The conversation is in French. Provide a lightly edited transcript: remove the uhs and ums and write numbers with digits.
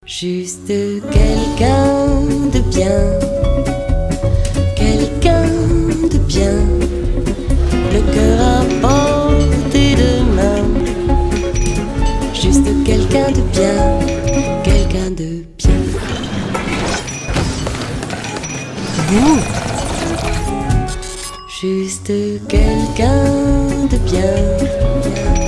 Juste quelqu'un de bien, quelqu'un de bien, le cœur à portée de main. Juste quelqu'un de bien, quelqu'un de bien. Vous, Juste quelqu'un de bien.